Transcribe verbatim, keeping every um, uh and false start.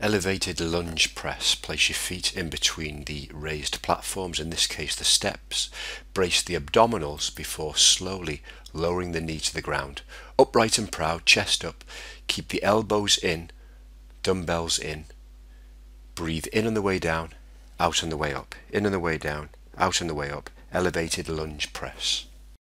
Elevated lunge press. Place your feet in between the raised platforms, in this case the steps. Brace the abdominals before slowly lowering the knee to the ground. Upright and proud, chest up. Keep the elbows in, dumbbells in. Breathe in on the way down, out on the way up. In on the way down, out on the way up. Elevated lunge press.